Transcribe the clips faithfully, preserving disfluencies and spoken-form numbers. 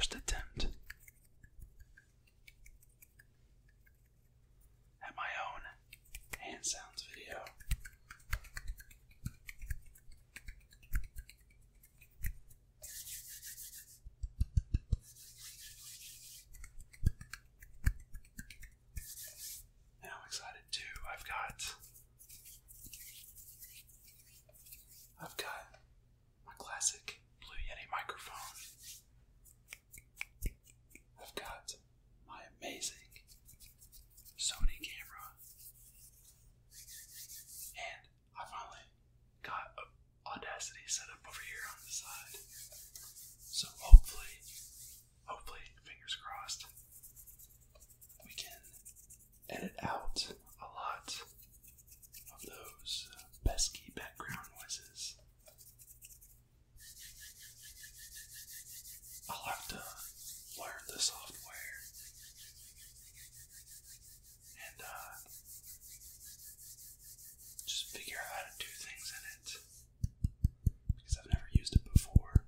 first attempt at my own hand sounds video. And I'm excited too. I've got I've got my classic Blue Yeti microphone. I've got my amazing Sony camera. And I finally got Audacity set up over here on the side. So hopefully, hopefully, fingers crossed, we can edit out a lot of those pesky background noises. I'll have to learn the software and uh, just figure out how to do things in it because I've never used it before.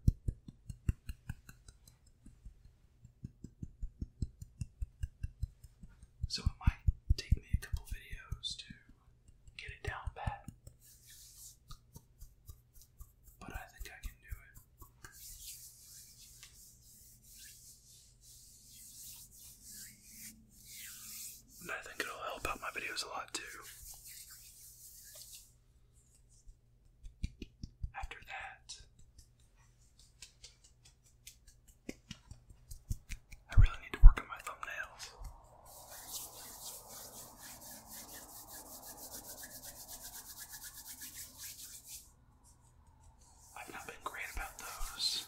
So it might take me a couple videos to get it down pat, but I think I can do it. And I think it'll help out my videos a lot too. After that, I really need to work on my thumbnails. I've not been great about those.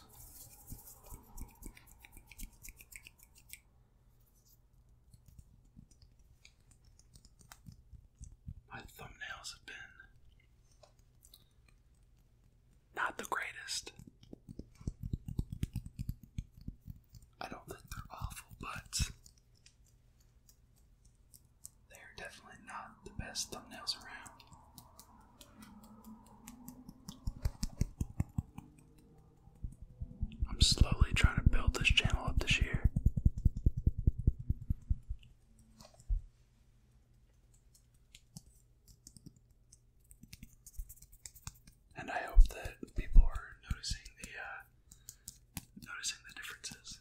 My thumbnails have been not the greatest. I don't think they're awful, but they're definitely not the best thumbnails around. I'm slowly trying to build this channel up this year. And I hope that people are noticing the uh, noticing the differences.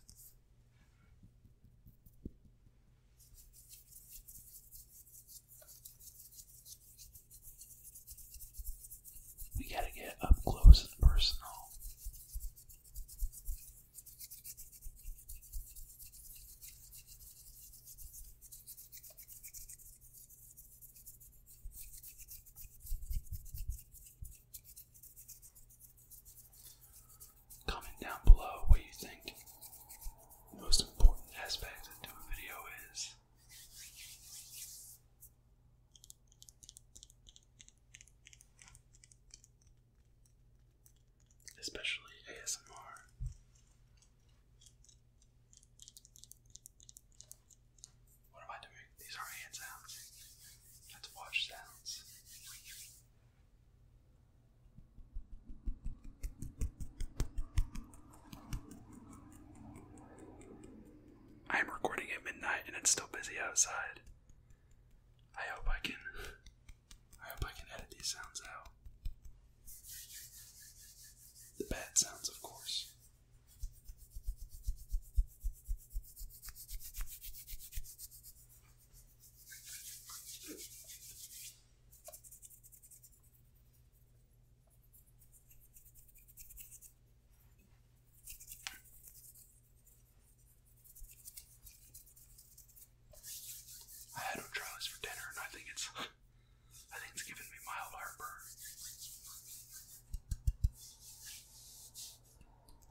We gotta get up close and personal. Comment down below what you think the most important aspect to a video is. Especially A S M R. What am I doing? These aren't hand sounds. That's watch sounds. I am recording at midnight and it's still busy outside. I hope I can I hope I can edit these sounds out. The bad sounds, of course. I had Odralis for dinner and I think it's I think it's giving me mild heartburn.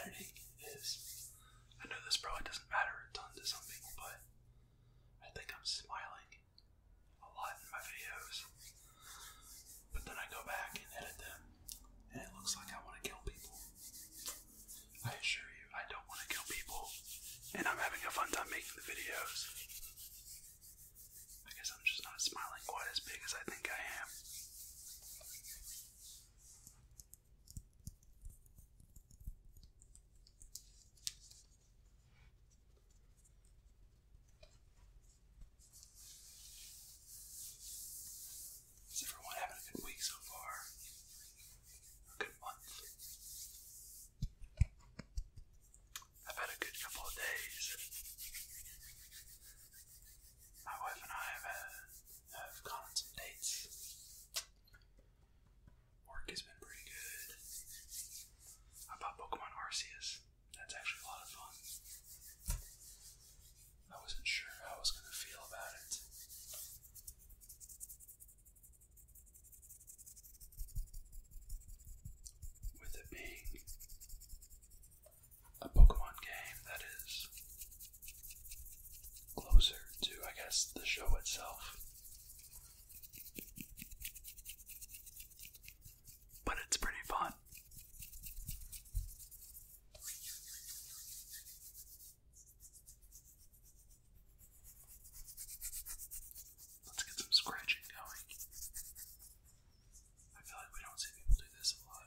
editing is, I know this probably doesn't matter a ton to some people, but I think I'm smiling a lot in my videos. But then I go back and edit them, and it looks like I want to kill people. I assure you, I don't want to kill people, and I'm having a fun time making the videos. I guess I'm just not smiling quite as big as I think I am. Is everyone having a good week so far? A good month? I've had a good couple of days. My wife and I have, had, have gone on some dates. Work has been pretty good. I bought Pokemon Arceus. That's actually a lot of fun. I wasn't sure how I was going to feel about it. With it being a Pokemon game that is closer to, I guess, the show itself. But it's pretty fun. Let's get some scratching going. I feel like we don't see people do this a lot.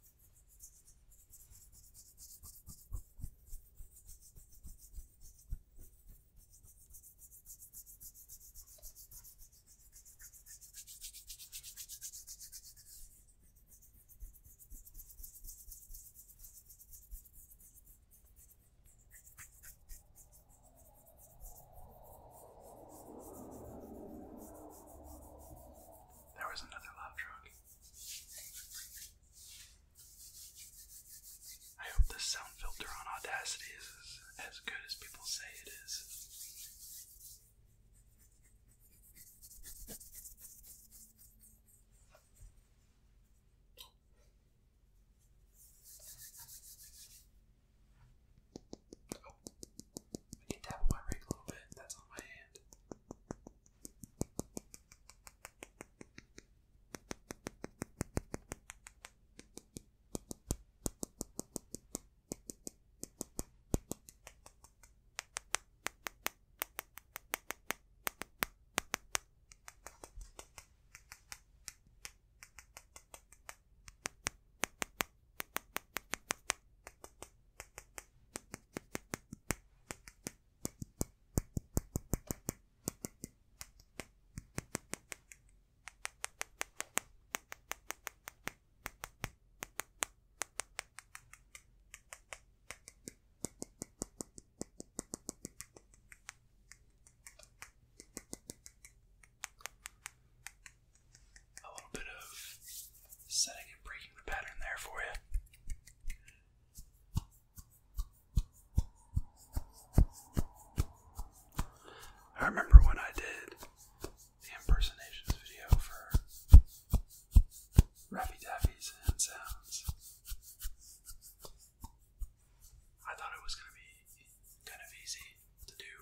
There was another loud truck. I hope this sound filter on Audacity is as, as good as people say it is. Oh, I can tap on my rig a little bit. That's on my hand. A little bit of setting and breaking the pattern there for you. I remember when I did the impersonations video for Rappy Taffy's Hand Sounds. I thought it was going to be kind of easy to do,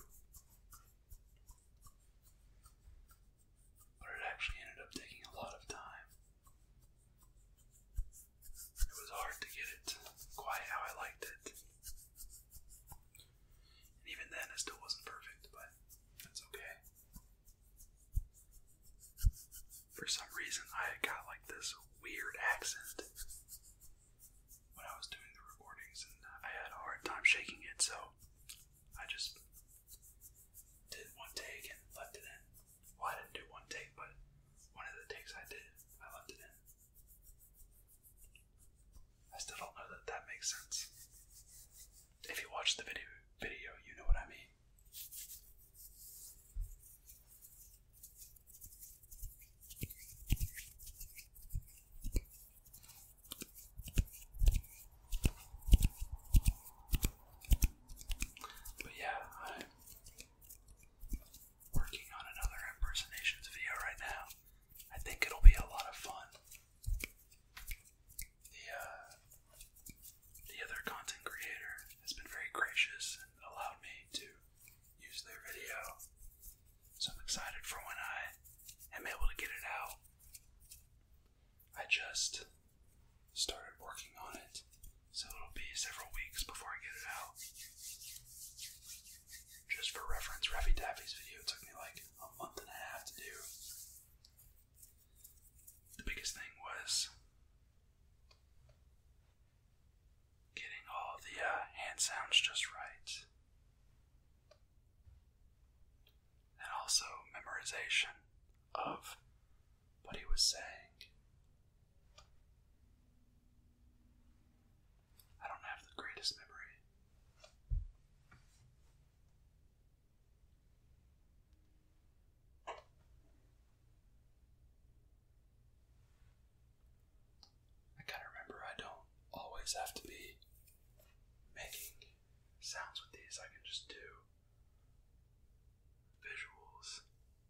but it actually ended up taking a lot of time. It was hard to get it quite how I liked it. And even then, it still wasn't perfect, but that's okay. For some reason, I got like this weird accent when I was doing the recordings, and I had a hard time shaking it, so I just did one take and left it in. Well, I didn't do one take, but one of the takes I did, I left it in. I still don't know that that makes sense. If you watch the video, video, you know what I mean. But yeah, I'm working on another impersonations video right now. I think it'll be a lot of fun. The uh, the other content creators memorization of what he was saying. I don't have the greatest memory. I gotta remember I don't always have to be making sounds with these. I can just do visuals.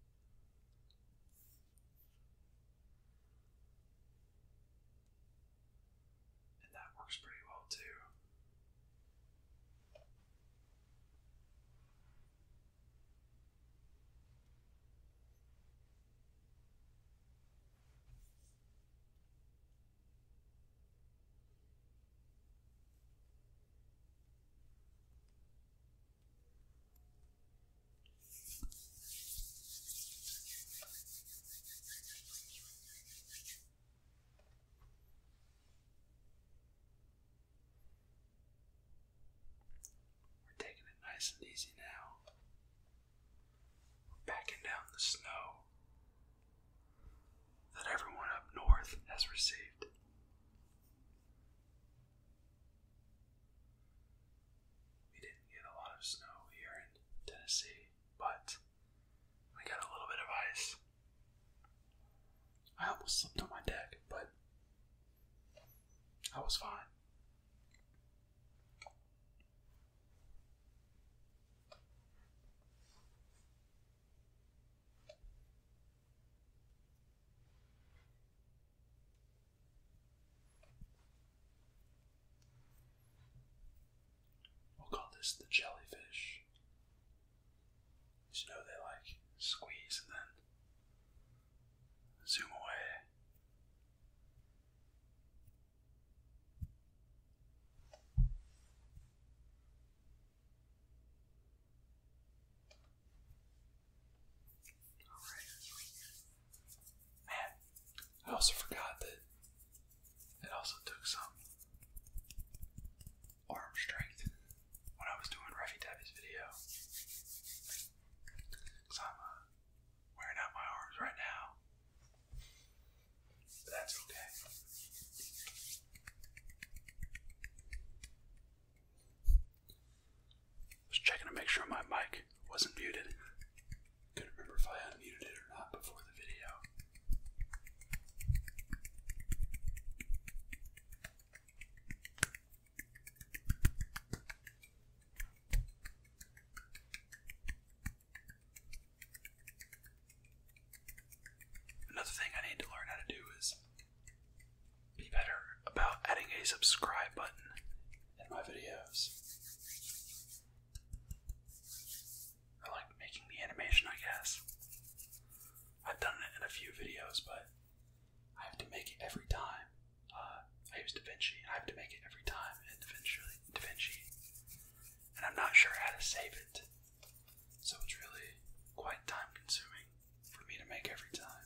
And that works pretty well too. Nice and easy now. We're backing down the snow that everyone up north has received. We didn't get a lot of snow here in Tennessee, but we got a little bit of ice. I almost slipped on my deck, but I was fine. We'll call this the jellyfish. You know, they like squeeze and then zoom away. Alright. Man, I also forgot that it also took some arm strength when I was doing Ruffy Tabby's video. Because I'm uh, wearing out my arms right now. But that's okay. Just checking to make sure my mic wasn't muted. Couldn't remember if I unmuted it or not before the video. Another thing I need to learn how to do is be better about adding a subscribe button in my videos. I like making the animation, I guess. I've done it in a few videos, but I have to make it every time. Uh, I use DaVinci, and I have to make it every time in DaVinci, DaVinci. And I'm not sure how to save it. So it's really quite time consuming for me to make every time.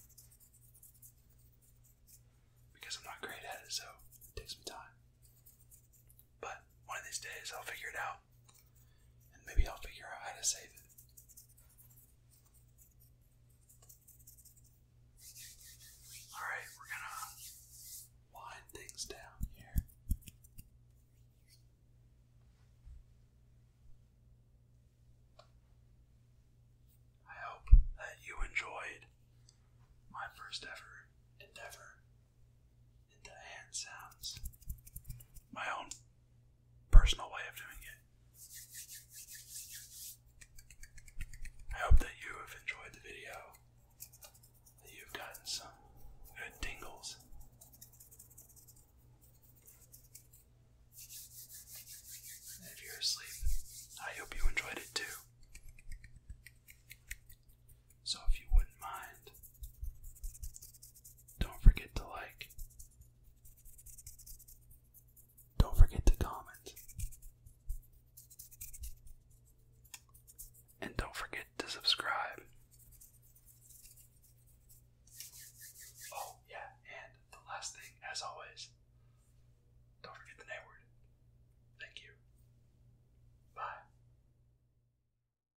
Because I'm not great at it, so it takes me time. But one of these days I'll figure it out. And maybe I'll figure out how to save it. Alright, we're gonna wind things down here. I hope that you enjoyed my first ever